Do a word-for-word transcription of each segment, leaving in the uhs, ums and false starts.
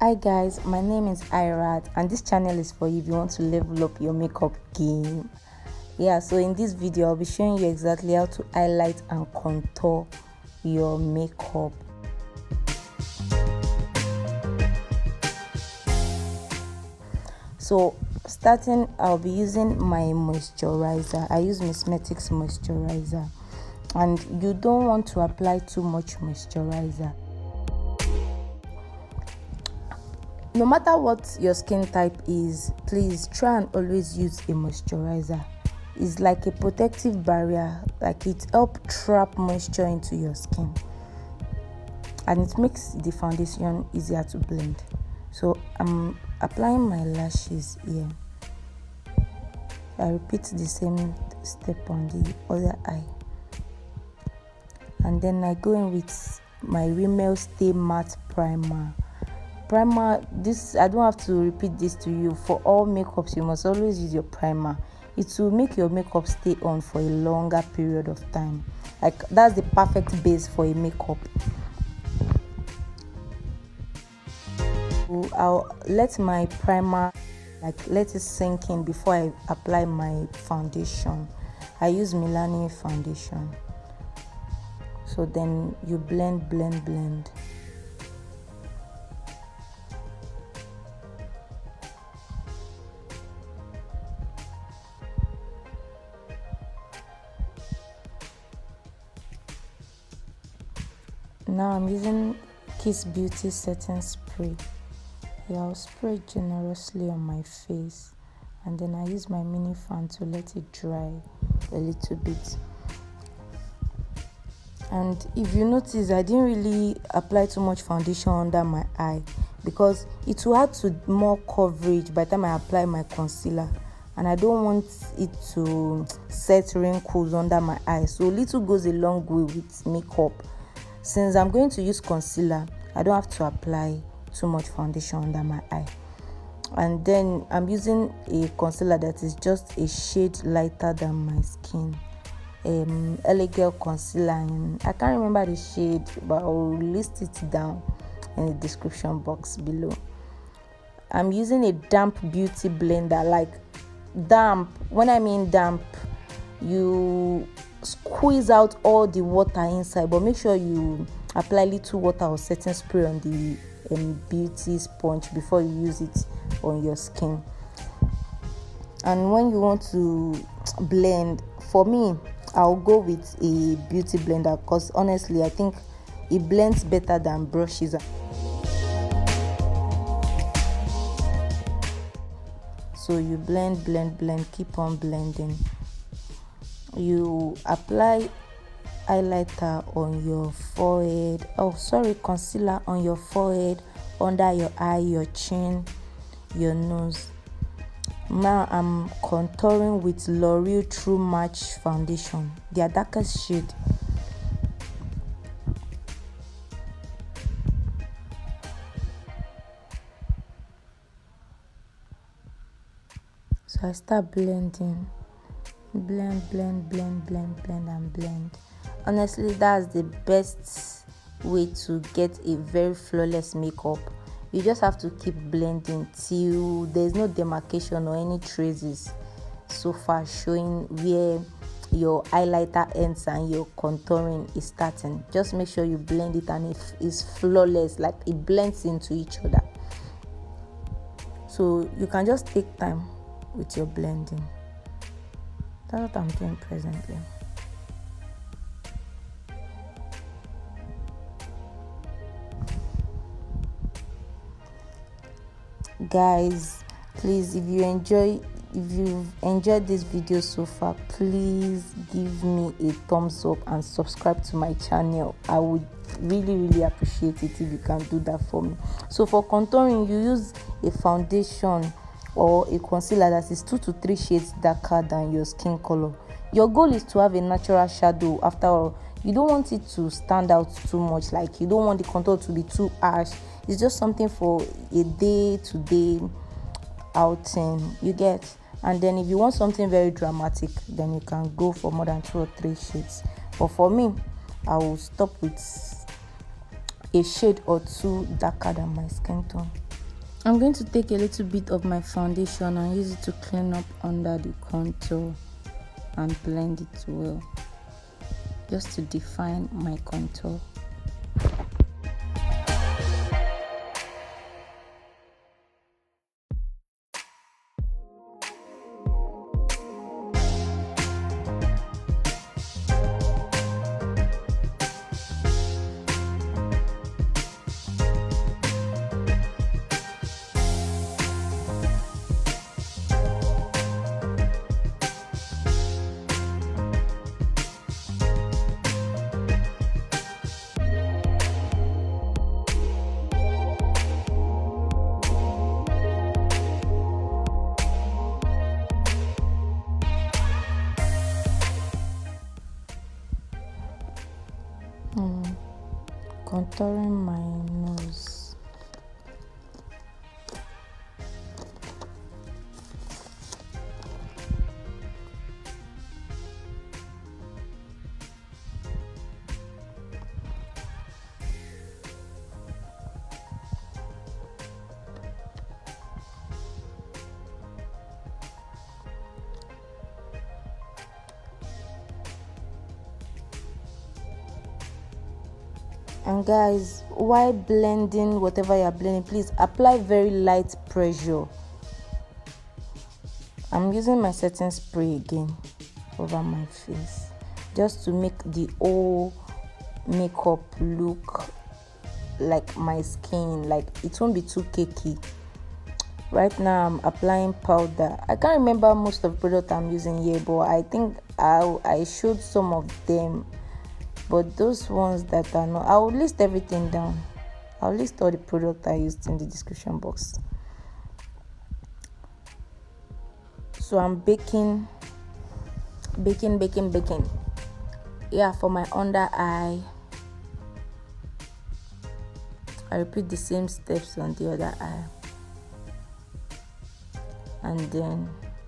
Hi guys, my name is Irat and this channel is for you if you want to level up your makeup game. Yeah, so in this video I'll be showing you exactly how to highlight and contour your makeup. So starting, I'll be using my moisturizer. I use Missmetics moisturizer, and you don't want to apply too much moisturizer. No matter what your skin type is, please try and always use a moisturizer. It's like a protective barrier, like it helps trap moisture into your skin, and it makes the foundation easier to blend. So I'm applying my lashes here. I repeat the same step on the other eye, and then I go in with my Rimmel Stay Matte Primer. Primer, this I don't have to repeat this to you. For all makeups, you must always use your primer. It will make your makeup stay on for a longer period of time. Like, that's the perfect base for a makeup. So I'll let my primer, like, let it sink in before I apply my foundation. I use Milani foundation. So then you blend, blend, blend. Now I'm using Kiss Beauty setting spray. Yeah, I'll spray generously on my face, and then I use my mini fan to let it dry a little bit. And if you notice, I didn't really apply too much foundation under my eye because it will add to more coverage by the time I apply my concealer, and I don't want it to set wrinkles under my eye. So little goes a long way with makeup. Since I'm going to use concealer, I don't have to apply too much foundation under my eye. And then I'm using a concealer that is just a shade lighter than my skin. Um, L A Girl concealer, and I can't remember the shade, but I'll list it down in the description box below. I'm using a damp beauty blender. Like, damp, when I mean damp, you squeeze out all the water inside, but make sure you apply little water or setting spray on the um, beauty sponge before you use it on your skin. And when you want to blend, for me, I'll go with a beauty blender because honestly I think it blends better than brushes. So you blend, blend, blend, keep on blending. You apply highlighter on your forehead, oh sorry concealer on your forehead, under your eye, your chin, your nose. Now I'm contouring with L'Oreal True Match foundation, their darkest shade. So I start blending. Blend, blend, blend, blend, blend, and blend. Honestly, that's the best way to get a very flawless makeup. You just have to keep blending till there's no demarcation or any traces so far showing where your highlighter ends and your contouring is starting. Just make sure you blend it and it is flawless, like it blends into each other. So you can just take time with your blending. That's what I'm doing presently. Guys, please, if you enjoy if you've enjoyed this video so far, please give me a thumbs up and subscribe to my channel. I would really really appreciate it if you can do that for me. So for contouring, you use a foundation or a concealer that is two to three shades darker than your skin color. Your goal is to have a natural shadow. After all, you don't want it to stand out too much, like you don't want the contour to be too harsh. It's just something for a day to day outing, you get. And then if you want something very dramatic, then you can go for more than two or three shades. But for me, I will stop with a shade or two darker than my skin tone. I'm going to take a little bit of my foundation and use it to clean up under the contour and blend it well, just to define my contour. Hmm. Contouring my nose. And guys, while blending whatever you're blending, please apply very light pressure. I'm using my setting spray again over my face, just to make the whole makeup look like my skin, like it won't be too cakey. Right now I'm applying powder. I can't remember most of the product I'm using here, but I think I I showed some of them. But those ones that are not, I'll list everything down. I'll list all the product I used in the description box. So I'm baking, baking, baking, baking. Yeah, for my under eye, I repeat the same steps on the other eye. And then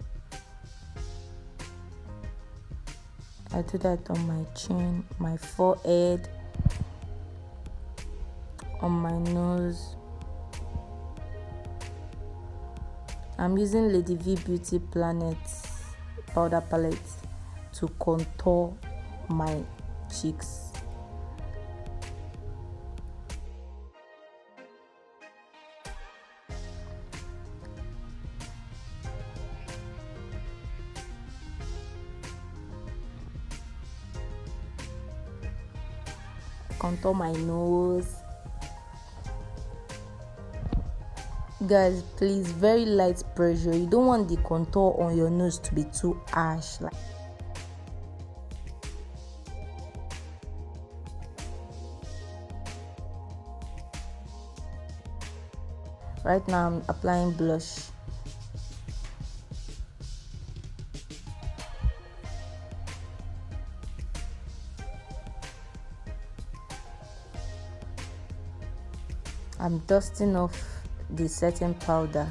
I do that on my chin, my forehead, on my nose. I'm using Lady V Beauty Planet powder palette to contour my cheeks. Contour my nose. Guys, please, very light pressure. You don't want the contour on your nose to be too harsh. Like right now I'm applying blush. I'm dusting off the setting powder.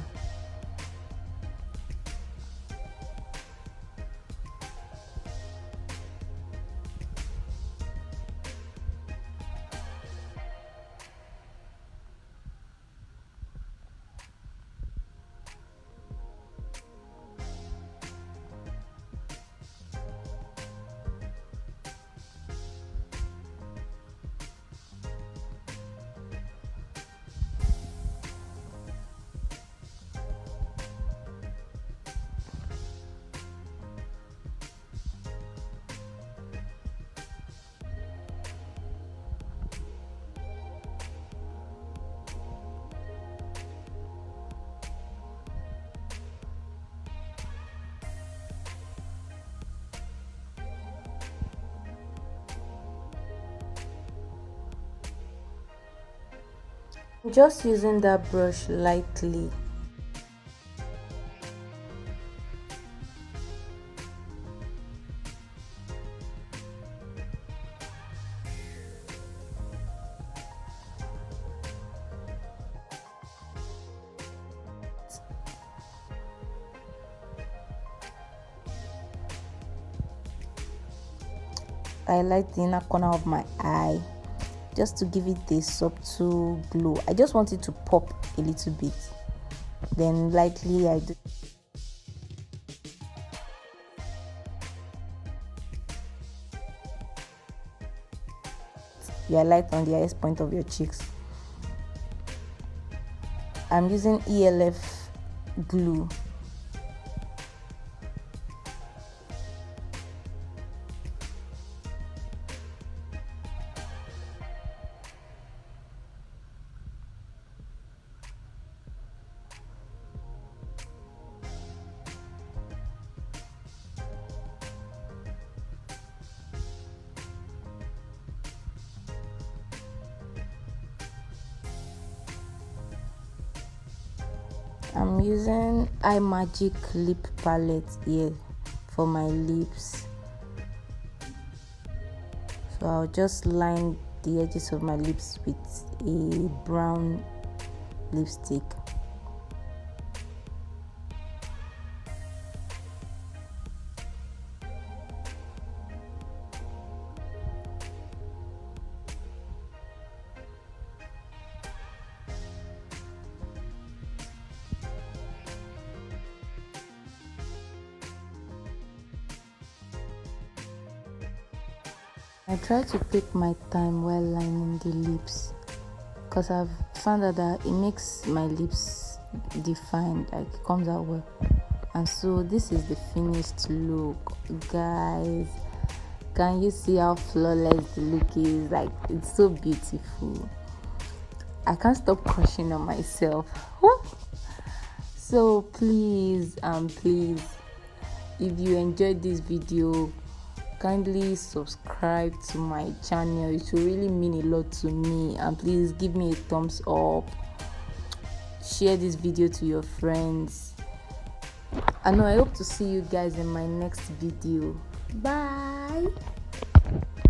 Just using that brush lightly. I light the inner corner of my eye, just to give it a subtle glow. I just want it to pop a little bit. then lightly I do you highlight on the highest point of your cheeks. I'm using E L F glue. I'm using Eye Magic lip palette here for my lips, so I'll just line the edges of my lips with a brown lipstick. I try to take my time while lining the lips because I've found out that it makes my lips defined, like it comes out well. And so this is the finished look, guys. Can you see how flawless the look is? Like, it's so beautiful. I can't stop crushing on myself. So please um please, if you enjoyed this video, kindly subscribe to my channel. It will really mean a lot to me, and please give me a thumbs up, share this video to your friends. I know I hope to see you guys in my next video. Bye.